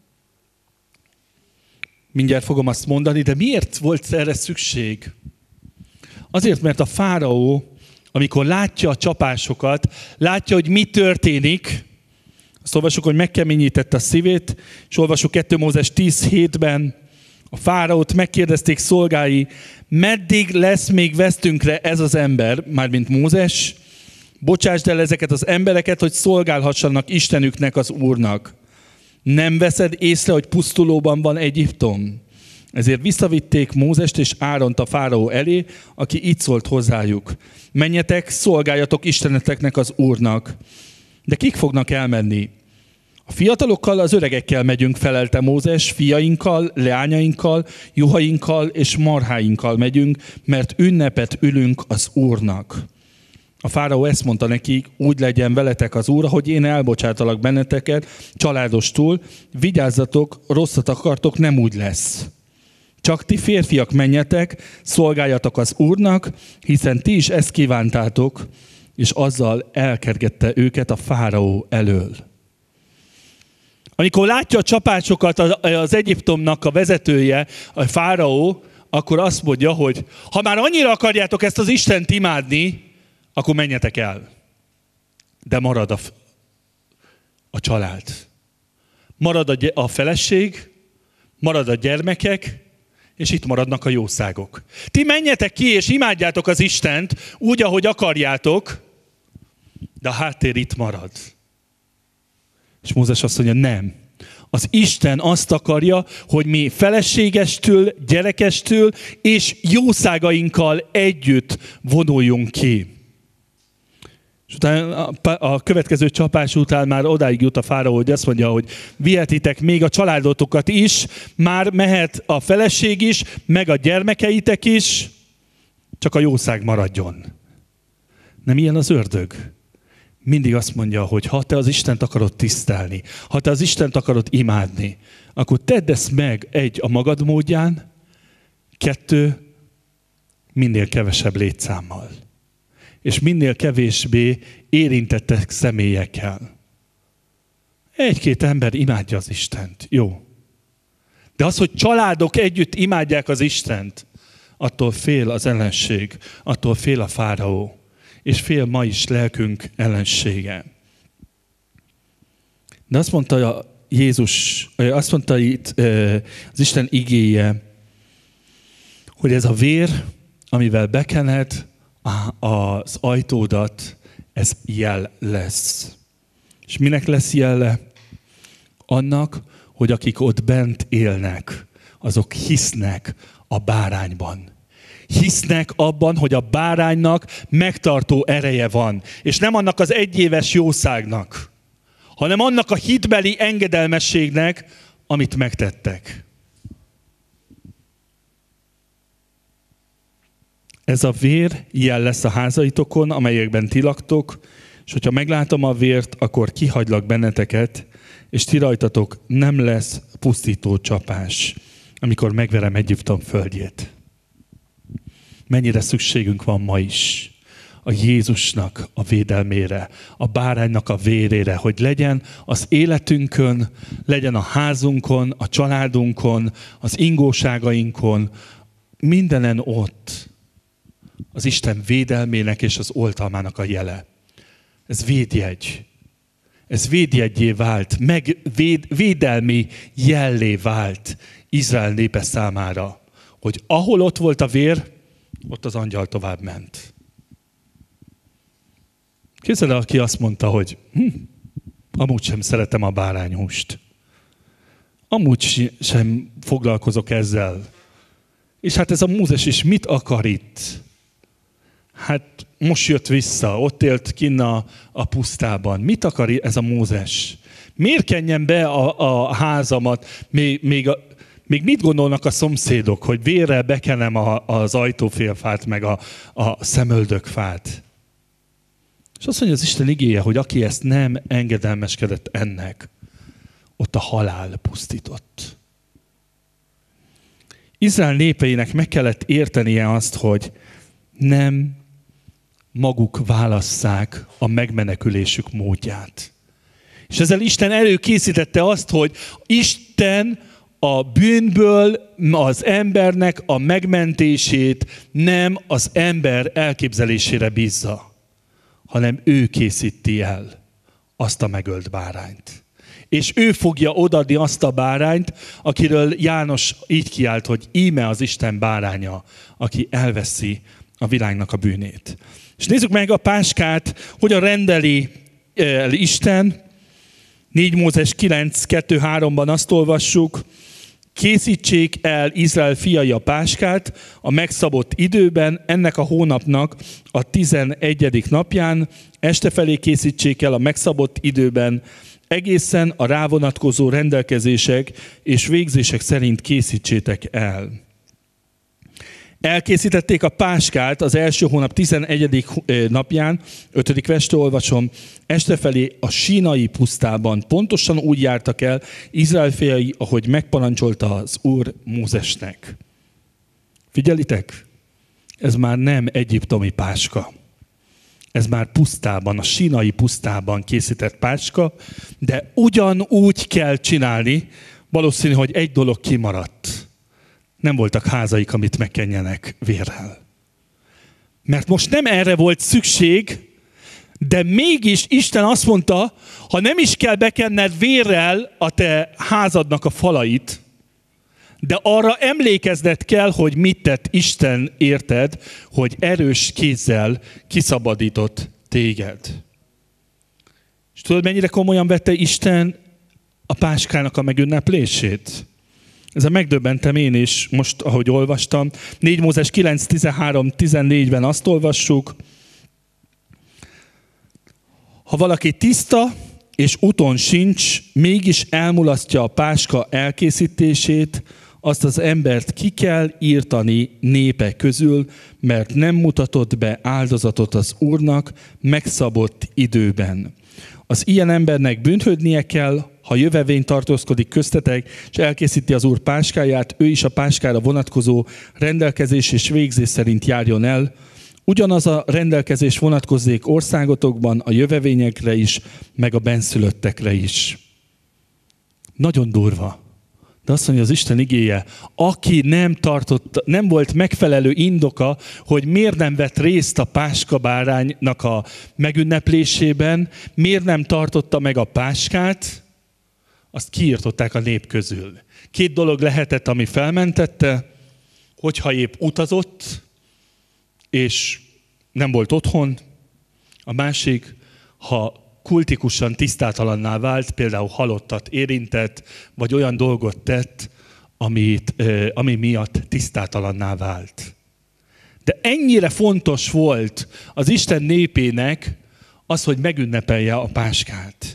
mindjárt fogom azt mondani, de miért volt erre szükség? Azért, mert a fáraó, amikor látja a csapásokat, látja, hogy mi történik, azt olvasjuk, hogy megkeményítette a szívét, és olvasjuk kettő Mózes tíz hétben, a fáraót megkérdezték szolgái, meddig lesz még vesztünkre ez az ember, mármint Mózes, bocsásd el ezeket az embereket, hogy szolgálhassanak Istenüknek, az Úrnak. Nem veszed észre, hogy pusztulóban van Egyiptom? Ezért visszavitték Mózest és Áront a fáraó elé, aki így szólt hozzájuk. Menjetek, szolgáljatok Isteneteknek, az Úrnak. De kik fognak elmenni? A fiatalokkal, az öregekkel megyünk, felelte Mózes, fiainkkal, leányainkkal, juhainkkal és marháinkkal megyünk, mert ünnepet ülünk az Úrnak. A fáraó ezt mondta nekik, úgy legyen veletek az Úr, hogy én elbocsátalak benneteket családostul, vigyázzatok, rosszat akartok, nem úgy lesz. Csak ti férfiak menjetek, szolgáljatok az Úrnak, hiszen ti is ezt kívántátok, és azzal elkergette őket a fáraó elől. Amikor látja a csapásokat az Egyiptomnak a vezetője, a fáraó, akkor azt mondja, hogy ha már annyira akarjátok ezt az Istent imádni, akkor menjetek el. De marad a, a család. Marad a, a feleség, marad a gyermekek, és itt maradnak a jószágok. Ti menjetek ki, és imádjátok az Istent úgy, ahogy akarjátok, de a háttér itt marad. És Mózes azt mondja, nem. Az Isten azt akarja, hogy mi feleségestől, gyerekestől és jószágainkkal együtt vonuljunk ki. És utána a következő csapás után már odáig jut a fáraó, hogy azt mondja, hogy vihetitek még a családotokat is, már mehet a feleség is, meg a gyermekeitek is, csak a jószág maradjon. Nem ilyen az ördög. Mindig azt mondja, hogy ha te az Istent akarod tisztelni, ha te az Istent akarod imádni, akkor tedd ezt meg egy a magad módján, kettő, minél kevesebb létszámmal. És minél kevésbé érintettek személyekkel. Egy-két ember imádja az Istent. Jó. De az, hogy családok együtt imádják az Istent, attól fél az ellenség, attól fél a fáraó, és fél ma is lelkünk ellensége. De azt mondta Jézus, azt mondta itt az Isten igéje, hogy ez a vér, amivel bekened az ajtódat, ez jel lesz. És minek lesz jelle? Annak, hogy akik ott bent élnek, azok hisznek a bárányban. Hisznek abban, hogy a báránynak megtartó ereje van. És nem annak az egyéves jószágnak, hanem annak a hitbeli engedelmességnek, amit megtettek. Ez a vér jel lesz a házaitokon, amelyekben ti laktok, és hogyha meglátom a vért, akkor kihagylak benneteket, és ti rajtatok nem lesz pusztító csapás, amikor megverem Egyiptom földjét. Mennyire szükségünk van ma is a Jézusnak a védelmére, a báránynak a vérére, hogy legyen az életünkön, legyen a házunkon, a családunkon, az ingóságainkon, mindenen ott az Isten védelmének és az oltalmának a jele. Ez védjegy. Ez védjeggyé vált, meg véd, védelmi jellé vált Izrael népe számára, hogy ahol ott volt a vér, ott az angyal tovább ment. Képzeld el, aki azt mondta, hogy hm, amúgy sem szeretem a bárányhúst. Amúgy sem foglalkozok ezzel. És hát ez a Mózes is mit akar itt? Hát most jött vissza, ott élt kinn a, a pusztában. Mit akar ez a Mózes? Miért kenjen be a, a házamat? Még, még, a, még mit gondolnak a szomszédok, hogy vérrel bekenem a, az ajtófélfát, meg a, a szemöldökfát? És azt mondja az Isten igéje, hogy aki ezt nem engedelmeskedett ennek, ott a halál pusztított. Izrael népeinek meg kellett értenie azt, hogy nem maguk válasszák a megmenekülésük módját. És ezzel Isten előkészítette azt, hogy Isten a bűnből az embernek a megmentését nem az ember elképzelésére bízza, hanem ő készíti el azt a megölt bárányt. És ő fogja odaadni azt a bárányt, akiről János így kiált, hogy íme az Isten báránya, aki elveszi a világnak a bűnét. És nézzük meg a páskát, hogyan rendeli el Isten. négy Mózes kilenc kettő háromban azt olvassuk, készítsék el Izrael fiai a páskát a megszabott időben, ennek a hónapnak a tizenegyedik napján, este felé készítsék el a megszabott időben, egészen a rávonatkozó rendelkezések és végzések szerint készítsétek el. Elkészítették a páskát az első hónap tizenegyedik napján, ötödik verstől olvasom, este felé a sínai pusztában pontosan úgy jártak el Izrael fiai, ahogy megparancsolta az Úr Mózesnek. Figyelitek, ez már nem egyiptomi páska. Ez már pusztában, a sínai pusztában készített páska, de ugyanúgy kell csinálni, valószínű, hogy egy dolog kimaradt. Nem voltak házaik, amit megkenjenek vérrel. Mert most nem erre volt szükség, de mégis Isten azt mondta, ha nem is kell bekenned vérrel a te házadnak a falait, de arra emlékezned kell, hogy mit tett Isten érted, hogy erős kézzel kiszabadított téged. És tudod, mennyire komolyan vette Isten a páskának a megünneplését? Ezzel megdöbbentem én is, most ahogy olvastam. négy Mózes kilenc tizenhárom tizennégyben azt olvassuk, ha valaki tiszta és úton sincs, mégis elmulasztja a páska elkészítését, azt az embert ki kell írtani népe közül, mert nem mutatott be áldozatot az Úrnak megszabott időben. Az ilyen embernek bűnhődnie kell, ha jövevény tartózkodik köztetek, és elkészíti az Úr páskáját, ő is a páskára vonatkozó rendelkezés és végzés szerint járjon el. Ugyanaz a rendelkezés vonatkozzék országotokban a jövevényekre is, meg a benszülöttekre is. Nagyon durva. De azt mondja az Isten igéje, aki nem tartott, nem volt megfelelő indoka, hogy miért nem vett részt a páskabáránynak a megünneplésében, miért nem tartotta meg a páskát, azt kiirtották a nép közül. Két dolog lehetett, ami felmentette, hogyha épp utazott, és nem volt otthon. A másik, ha kultikusan tisztátalanná vált, például halottat érintett, vagy olyan dolgot tett, amit, ami miatt tisztátalanná vált. De ennyire fontos volt az Isten népének az, hogy megünnepelje a páskát.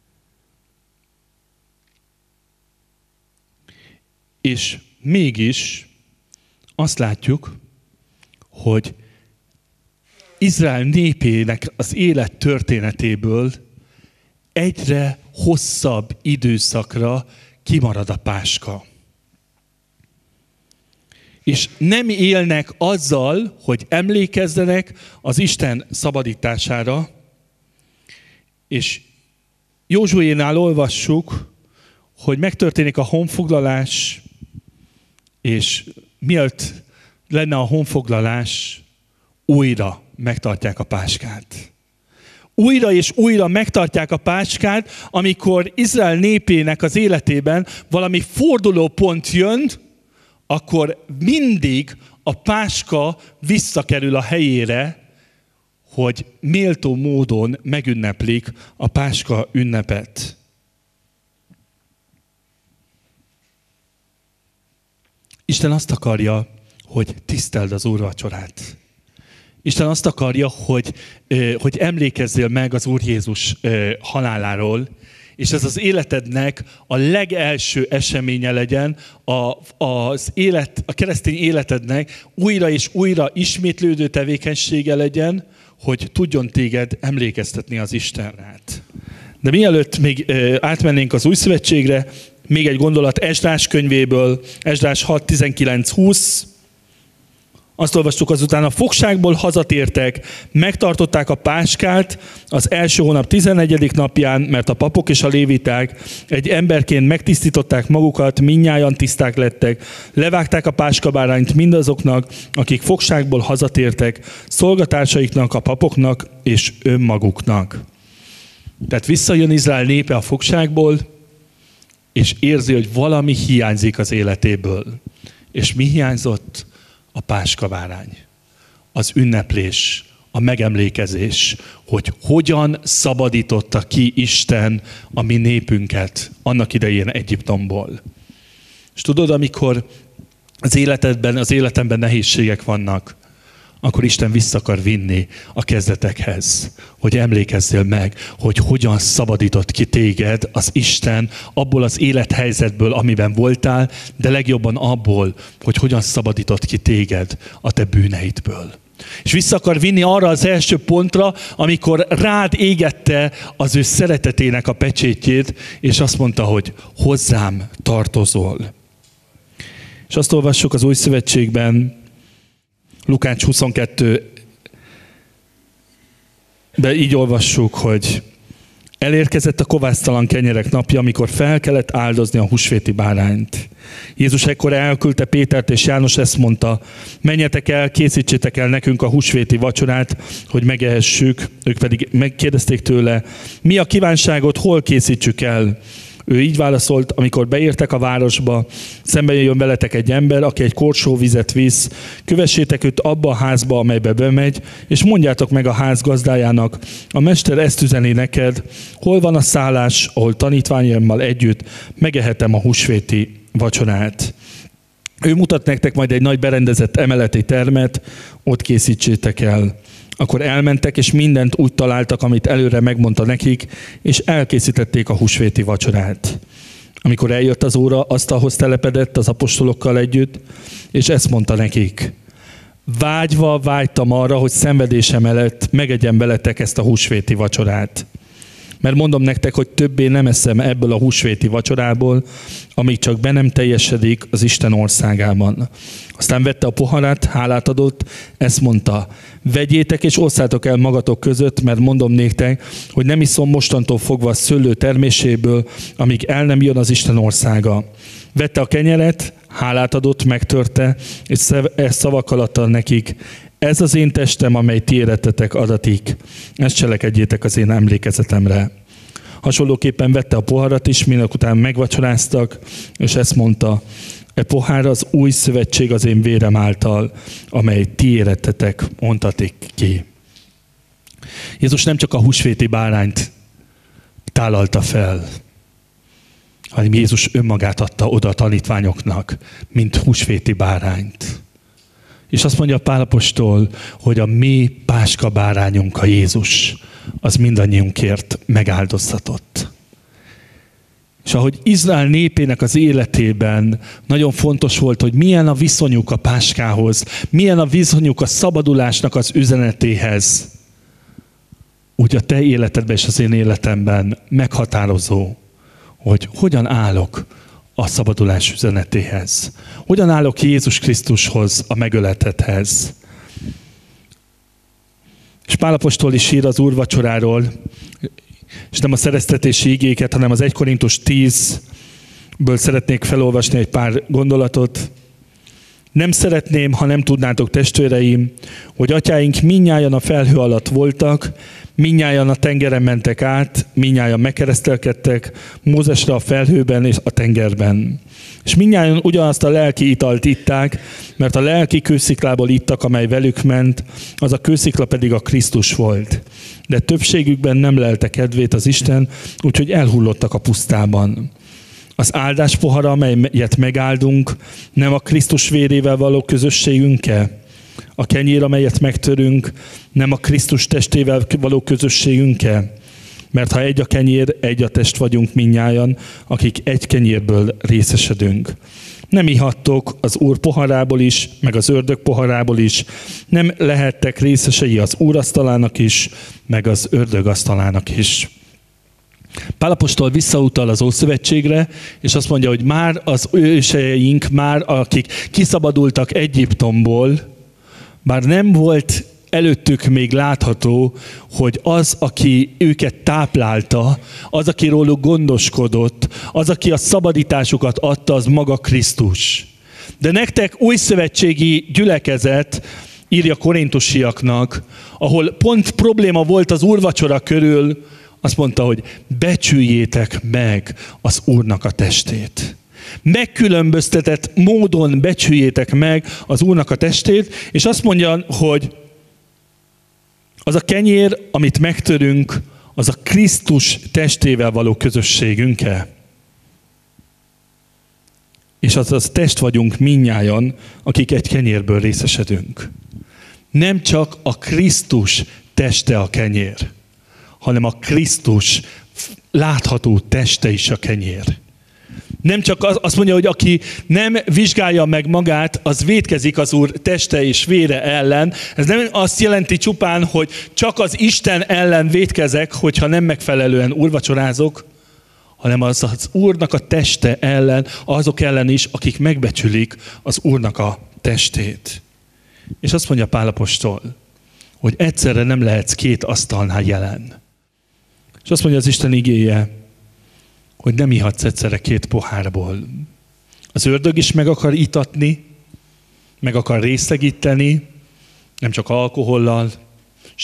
És mégis azt látjuk, hogy Izrael népének az élet történetéből egyre hosszabb időszakra kimarad a páska. És nem élnek azzal, hogy emlékezzenek az Isten szabadítására, és Józsuénál olvassuk, hogy megtörténik a honfoglalás, és mielőtt lenne a honfoglalás, újra megtartják a páskát. Újra és újra megtartják a páskát, amikor Izrael népének az életében valami fordulópont jön, akkor mindig a páska visszakerül a helyére, hogy méltó módon megünneplik a páska ünnepet. Isten azt akarja, hogy tiszteld az úrvacsorát. Isten azt akarja, hogy, hogy emlékezzél meg az Úr Jézus haláláról, és ez az életednek a legelső eseménye legyen, a, az élet, a keresztény életednek újra és újra ismétlődő tevékenysége legyen, hogy tudjon téged emlékeztetni az Istenre. De mielőtt még átmennénk az Új Szövetségre, még egy gondolat Esdrás könyvéből, Esdrás hat tizenkilenc húsz. Azt olvastuk, azután a fogságból hazatértek, megtartották a páskát az első hónap tizennegyedik napján, mert a papok és a léviták egy emberként megtisztították magukat, mindnyájan tiszták lettek, levágták a páskabárányt mindazoknak, akik fogságból hazatértek, szolgatársaiknak, a papoknak és önmaguknak. Tehát visszajön Izrael népe a fogságból, és érzi, hogy valami hiányzik az életéből. És mi hiányzott? A páskabárány, az ünneplés, a megemlékezés, hogy hogyan szabadította ki Isten a mi népünket annak idején Egyiptomból. És tudod, amikor az életedben, az életemben nehézségek vannak, akkor Isten vissza akar vinni a kezdetekhez, hogy emlékezzél meg, hogy hogyan szabadított ki téged az Isten abból az élethelyzetből, amiben voltál, de legjobban abból, hogy hogyan szabadított ki téged a te bűneidből. És vissza akar vinni arra az első pontra, amikor rád égette az ő szeretetének a pecsétjét, és azt mondta, hogy hozzám tartozol. És azt olvassuk az Új Szövetségben, Lukács huszonkettő, de így olvassuk, hogy elérkezett a kovásztalan kenyerek napja, amikor fel kellett áldozni a húsvéti bárányt. Jézus ekkor elküldte Pétert és János, ezt mondta, menjetek el, készítsétek el nekünk a húsvéti vacsorát, hogy megehessük. Ők pedig megkérdezték tőle, mi a kívánságot, hol készítsük el? Ő így válaszolt, amikor beértek a városba, szemben jön veletek egy ember, aki egy korsó vizet visz, kövessétek őt abba a házba, amelybe bemegy, és mondjátok meg a ház gazdájának, a mester ezt üzeni neked, hol van a szállás, ahol tanítványaimmal együtt megehetem a húsvéti vacsorát. Ő mutat nektek majd egy nagy berendezett emeleti termet, ott készítsétek el. Akkor elmentek, és mindent úgy találtak, amit előre megmondta nekik, és elkészítették a húsvéti vacsorát. Amikor eljött az óra, asztalhoz telepedett az apostolokkal együtt, és ezt mondta nekik. Vágyva vágytam arra, hogy szenvedése mellett megegyem veletek ezt a húsvéti vacsorát. Mert mondom nektek, hogy többé nem eszem ebből a húsvéti vacsorából, amíg csak be nem teljesedik az Isten országában. Aztán vette a poharat, hálát adott, ezt mondta, vegyétek és osszátok el magatok között, mert mondom néktek, hogy nem iszom mostantól fogva a szőlő terméséből, amíg el nem jön az Isten országa. Vette a kenyeret, hálát adott, megtörte, és ezt szavakkal adta nekik. Ez az én testem, amely ti érettetek adatik. Ezt cselekedjétek az én emlékezetemre. Hasonlóképpen vette a poharat is, minek után megvacsoráztak, és ezt mondta, e pohár az új szövetség az én vérem által, amely ti érettetek, ontatik ki. Jézus nem csak a húsvéti bárányt tálalta fel, hanem Jézus önmagát adta oda a tanítványoknak, mint húsvéti bárányt. És azt mondja Pál apostol, hogy a mi páska bárányunk, a Jézus, az mindannyiunkért megáldoztatott. És ahogy Izrael népének az életében nagyon fontos volt, hogy milyen a viszonyuk a páskához, milyen a viszonyuk a szabadulásnak az üzenetéhez, úgy a te életedben és az én életemben meghatározó, hogy hogyan állok a szabadulás üzenetéhez. Hogyan állok Jézus Krisztushoz, a megöletethez. És Pál apostol is ír az úrvacsoráról, és nem a szereztetési igéket, hanem az egy Korintus tízből szeretnék felolvasni egy pár gondolatot. Nem szeretném, ha nem tudnátok, testvéreim, hogy atyáink mindnyájan a felhő alatt voltak, mindnyájan a tengeren mentek át, mindnyájan megkeresztelkedtek, Mózesre a felhőben és a tengerben. És mindnyájan ugyanazt a lelki italt itták, mert a lelki kősziklából ittak, amely velük ment, az a kőszikla pedig a Krisztus volt. De többségükben nem lelte kedvét az Isten, úgyhogy elhullottak a pusztában. Az áldás pohara, amelyet megáldunk, nem a Krisztus vérével való közösségünk-e? A kenyér, amelyet megtörünk, nem a Krisztus testével való közösségünk-e? Mert ha egy a kenyér, egy a test vagyunk mindnyájan, akik egy kenyérből részesedünk. Nem ihattok az Úr poharából is, meg az ördög poharából is. Nem lehettek részesei az Úr asztalának is, meg az ördög asztalának is. Pál apostol visszautal az Ószövetségre, és azt mondja, hogy már az őseink, már akik kiszabadultak Egyiptomból, bár nem volt előttük még látható, hogy az, aki őket táplálta, az, aki róluk gondoskodott, az, aki a szabadításukat adta, az maga Krisztus. De nektek újszövetségi gyülekezet, írja korintusiaknak, ahol pont probléma volt az úrvacsora körül, azt mondta, hogy becsüljétek meg az Úrnak a testét. Megkülönböztetett módon becsüljétek meg az Úrnak a testét, és azt mondja, hogy az a kenyér, amit megtörünk, az a Krisztus testével való közösségünk-e? És az az test vagyunk mindnyájan, akik egy kenyérből részesedünk. Nem csak a Krisztus teste a kenyér, hanem a Krisztus látható teste is a kenyér. Nem csak az, azt mondja, hogy aki nem vizsgálja meg magát, az vétkezik az Úr teste és vére ellen. Ez nem azt jelenti csupán, hogy csak az Isten ellen vétkezek, hogyha nem megfelelően úrvacsorázok, hanem az az Úrnak a teste ellen, azok ellen is, akik megbecsülik az Úrnak a testét. És azt mondja Pál apostol, hogy egyszerre nem lehetsz két asztalnál jelen. És azt mondja az Isten igéje, hogy nem ihatsz egyszerre két pohárból. Az ördög is meg akar itatni, meg akar részegíteni, nem csak alkohollal,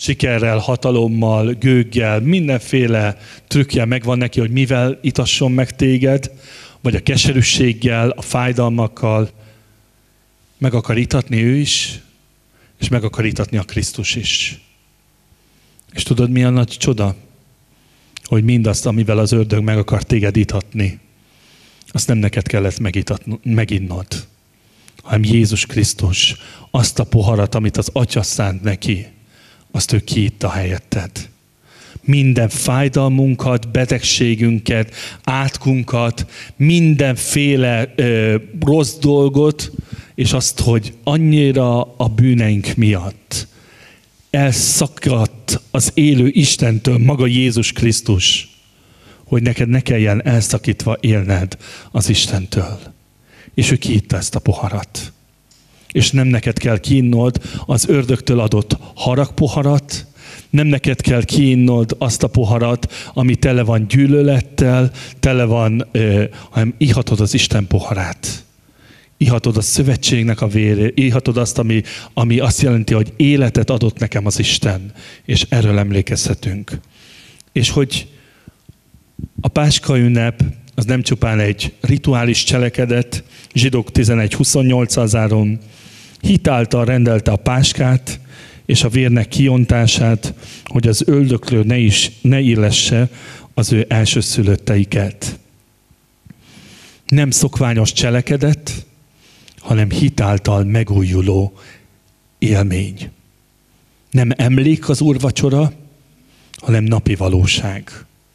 sikerrel, hatalommal, gőggel, mindenféle trükkje megvan neki, hogy mivel itasson meg téged, vagy a keserűséggel, a fájdalmakkal. Meg akar itatni ő is, és meg akar itatni a Krisztus is. És tudod, mi a nagy csoda? Hogy mindazt, amivel az ördög meg akar téged itatni, azt nem neked kellett meginnod, hanem Jézus Krisztus, azt a poharat, amit az Atya szánt neki, azt ő kiitta helyetted. Minden fájdalmunkat, betegségünket, átkunkat, mindenféle ö, rossz dolgot, és azt, hogy annyira a bűneink miatt elszakadt az élő Istentől maga Jézus Krisztus, hogy neked ne kelljen elszakítva élned az Istentől. És ő kiitta ezt a poharat. És nem neked kell kiinnod az ördögtől adott haragpoharat, nem neked kell kiinnod azt a poharat, ami tele van gyűlölettel, tele van, ö, hanem ihatod az Isten poharát. Ihatod a szövetségnek a vérét, ihatod azt, ami, ami azt jelenti, hogy életet adott nekem az Isten, és erről emlékezhetünk. És hogy a Páska ünnep az nem csupán egy rituális cselekedet, Zsidók tizenegy huszonnyolccal zárom, hit által rendelte a páskát, és a vérnek kiontását, hogy az öldöklő ne, is, ne illesse az ő elsőszülötteiket. Nem szokványos cselekedet, hanem hit által megújuló élmény. Nem emlék az úrvacsora, hanem napi valóság.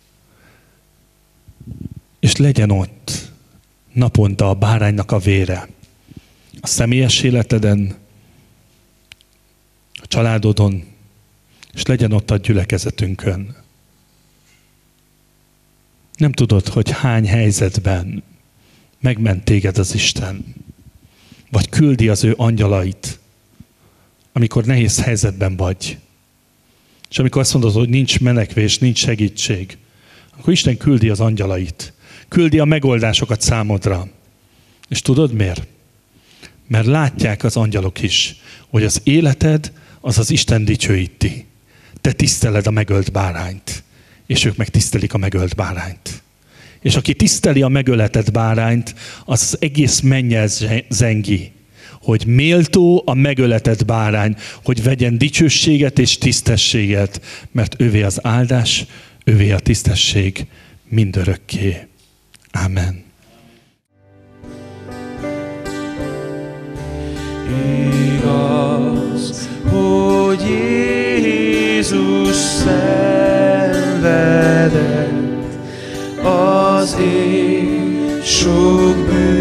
És legyen ott naponta a báránynak a vére. A személyes életeden, a családodon, és legyen ott a gyülekezetünkön. Nem tudod, hogy hány helyzetben megment téged az Isten, vagy küldi az ő angyalait, amikor nehéz helyzetben vagy. És amikor azt mondod, hogy nincs menekvés, nincs segítség, akkor Isten küldi az angyalait, küldi a megoldásokat számodra. És tudod miért? Mert látják az angyalok is, hogy az életed az az Isten dicsőíti. Te tiszteled a megölt bárányt, és ők meg tisztelik a megölt bárányt. És aki tiszteli a megöletett bárányt, az az egész mennyel zengi, hogy méltó a megöletett bárány, hogy vegyen dicsőséget és tisztességet, mert ővé az áldás, ővé a tisztesség mindörökké. Ámen. Igaz, hogy Jézus szenvedett az én sok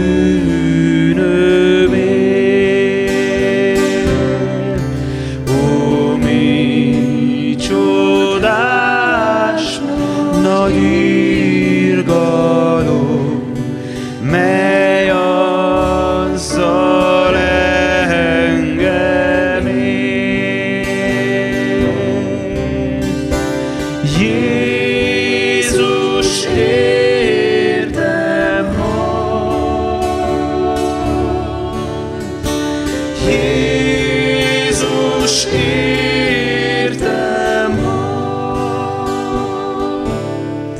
bűnömért. Ó, mi csodás, nagy irgalom, mely azzal engem ér. Jézus értem halt. Jézus értem halt.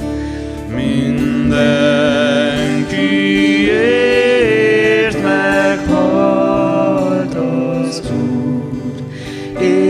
Mindenkiért meghalt az Úr.